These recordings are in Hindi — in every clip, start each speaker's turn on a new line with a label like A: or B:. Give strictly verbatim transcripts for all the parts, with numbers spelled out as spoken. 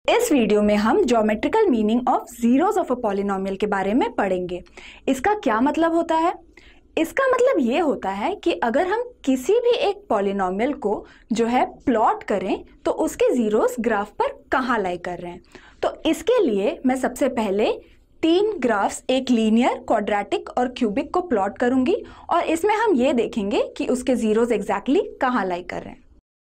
A: इस वीडियो में हम geometrical meaning of zeros of a polynomial के बारे में पढ़ेंगे। इसका क्या मतलब होता है? इसका मतलब ये होता है कि अगर हम किसी भी एक पॉलिनोमियल को जो है प्लॉट करें तो उसके जीरोस ग्राफ पर कहाँ लाई कर रहे हैं। तो इसके लिए मैं सबसे पहले तीन ग्राफ्स, एक लीनियर, क्वाड्रेटिक और क्यूबिक को प्लॉट करूंगी और इसमें हम ये देखेंगे कि उसके जीरोस एग्जैक्टली कहाँ लाई कर रहे हैं।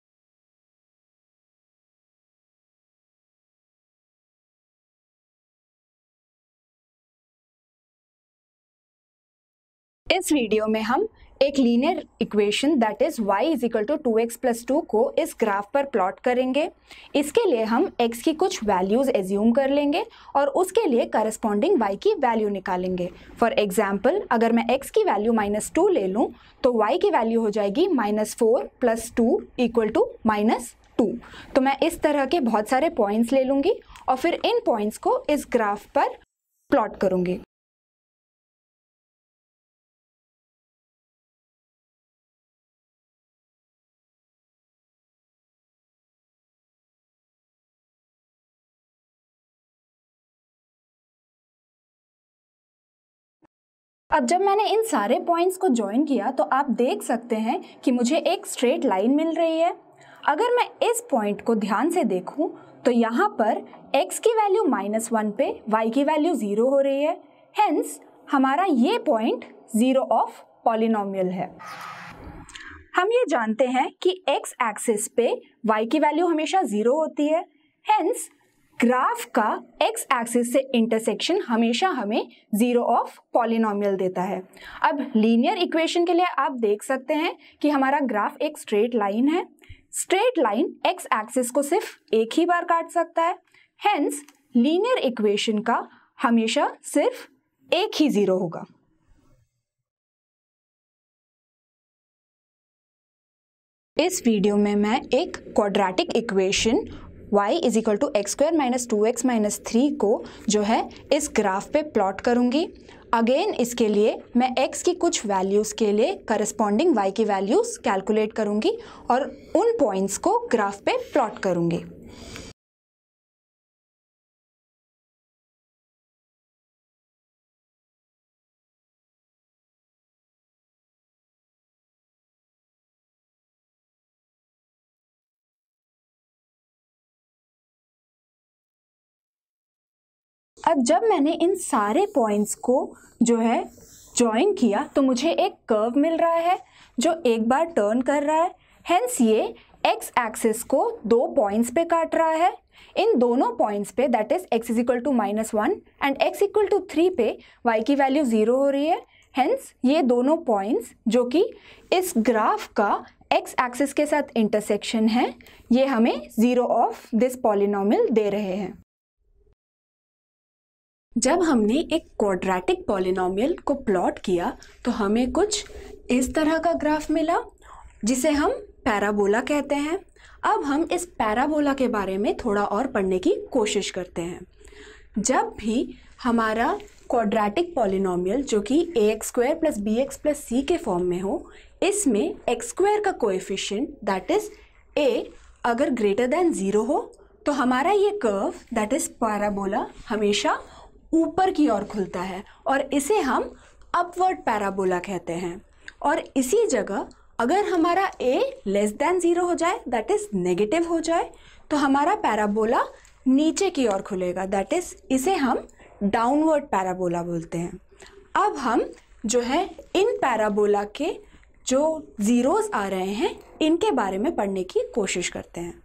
A: इस वीडियो में हम एक linear equation that is y is equal to two x plus two को इस ग्राफ पर प्लॉट करेंगे। इसके लिए हम x की कुछ वैल्यूज एज्यूम कर लेंगे और उसके लिए करस्पॉन्डिंग y की वैल्यू निकालेंगे। फॉर एग्जाम्पल, अगर मैं x की वैल्यू माइनस टू ले लूँ तो y की वैल्यू हो जाएगी minus four plus two equal to minus two. तो मैं इस तरह के बहुत सारे पॉइंट्स ले लूँगी और फिर इन पॉइंट्स को इस ग्राफ पर प्लॉट करूँगी। अब जब मैंने इन सारे पॉइंट्स को ज्वाइन किया तो आप देख सकते हैं कि मुझे एक स्ट्रेट लाइन मिल रही है। अगर मैं इस पॉइंट को ध्यान से देखूं तो यहाँ पर x की वैल्यू माइनस वन पे y की वैल्यू ज़ीरो हो रही है। हेंस हमारा ये पॉइंट ज़ीरो ऑफ पॉलिनोमियल है। हम ये जानते हैं कि x एक्सिस पे y की वैल्यू हमेशा ज़ीरो होती है। हेंस ग्राफ का x एक्सिस से इंटरसेक्शन हमेशा हमें जीरो ऑफ पॉलिनोमियल देता है। अब लीनियर इक्वेशन के लिए आप देख सकते हैं कि हमारा ग्राफ एक स्ट्रेट लाइन है। स्ट्रेट लाइन x एक्सिस को सिर्फ एक ही बार काट सकता है। हेंस लीनियर इक्वेशन का हमेशा सिर्फ एक ही जीरो होगा। इस वीडियो में मैं एक quadratic equation y is equal to x square minus two x minus three को जो है इस ग्राफ पे प्लॉट करूंगी। अगेन इसके लिए मैं x की कुछ वैल्यूज़ के लिए करस्पॉन्डिंग y की वैल्यूज़ कैलकुलेट करूंगी और उन पॉइंट्स को ग्राफ पे प्लॉट करूंगी। अब जब मैंने इन सारे पॉइंट्स को जो है ज्वाइन किया तो मुझे एक कर्व मिल रहा है जो एक बार टर्न कर रहा है। हेंस ये x एक्सिस को दो पॉइंट्स पे काट रहा है। इन दोनों पॉइंट्स पे that is x is equal to minus one and x equal to three पे y की वैल्यू ज़ीरो हो रही है। हेंस ये दोनों पॉइंट्स जो कि इस ग्राफ का x एक्सिस के साथ इंटरसेक्शन है, ये हमें ज़ीरो ऑफ दिस पॉलिनोमियल दे रहे हैं। जब हमने एक क्वाड्रेटिक पॉलिनोमियल को प्लॉट किया तो हमें कुछ इस तरह का ग्राफ मिला जिसे हम पैराबोला कहते हैं। अब हम इस पैराबोला के बारे में थोड़ा और पढ़ने की कोशिश करते हैं। जब भी हमारा क्वाड्रेटिक पॉलिनोमियल जो कि a x square plus b x plus c के फॉर्म में हो, इसमें एक्स स्क्वायर का कोएफिशिएंट दैट इज ए अगर ग्रेटर देन ज़ीरो हो तो हमारा ये कर्व दैट इज पैराबोला हमेशा ऊपर की ओर खुलता है और इसे हम अपवर्ड पैराबोला कहते हैं। और इसी जगह अगर हमारा a लेस देन ज़ीरो हो जाए दैट इज नेगेटिव हो जाए तो हमारा पैराबोला नीचे की ओर खुलेगा, दैट इज इसे हम डाउनवर्ड पैराबोला बोलते हैं। अब हम जो है इन पैराबोला के जो ज़ीरोज़ आ रहे हैं इनके बारे में पढ़ने की कोशिश करते हैं।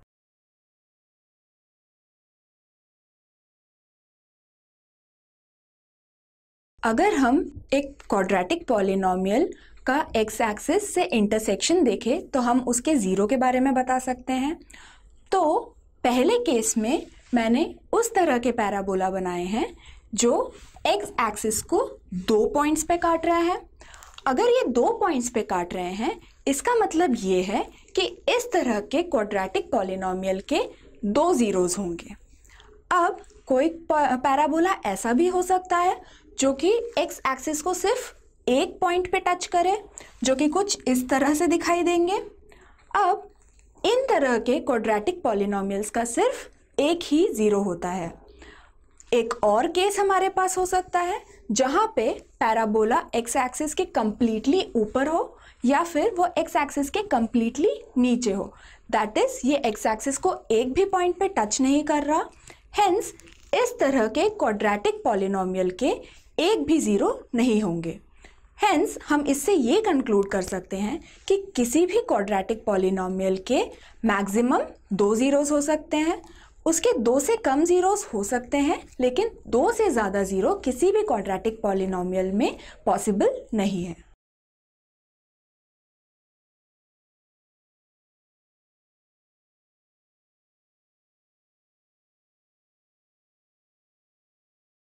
A: अगर हम एक क्वाड्रेटिक पॉलिनोमियल का x एक्सिस से इंटरसेक्शन देखें तो हम उसके ज़ीरो के बारे में बता सकते हैं। तो पहले केस में मैंने उस तरह के पैराबोला बनाए हैं जो x एक्सिस को दो पॉइंट्स पे काट रहा है। अगर ये दो पॉइंट्स पे काट रहे हैं इसका मतलब ये है कि इस तरह के क्वाड्रेटिक पॉलिनोमियल के दो ज़ीरोज़ होंगे। अब कोई पैराबोला ऐसा भी हो सकता है जो कि x एक्सिस को सिर्फ एक पॉइंट पे टच करे, जो कि कुछ इस तरह से दिखाई देंगे। अब इन तरह के क्वाड्रेटिक पॉलिनोमियल्स का सिर्फ एक ही ज़ीरो होता है। एक और केस हमारे पास हो सकता है जहाँ पे पैराबोला एक्स एक्सिस के कम्प्लीटली ऊपर हो या फिर वो एक्स एक्सिस के कम्प्लीटली नीचे हो। दैट इज ये एक्स एक्सिस को एक भी पॉइंट पे टच नहीं कर रहा। हेंस इस तरह के क्वाड्रेटिक पॉलिनोमियल के एक भी ज़ीरो नहीं होंगे। हेंस हम इससे ये कंक्लूड कर सकते हैं कि किसी भी क्वाड्रेटिक पॉलिनोमियल के मैक्सिमम दो ज़ीरोज़ हो सकते हैं, उसके दो से कम ज़ीरोज़ हो सकते हैं, लेकिन दो से ज़्यादा ज़ीरो किसी भी क्वाड्रेटिक पॉलिनोमियल में पॉसिबल नहीं है।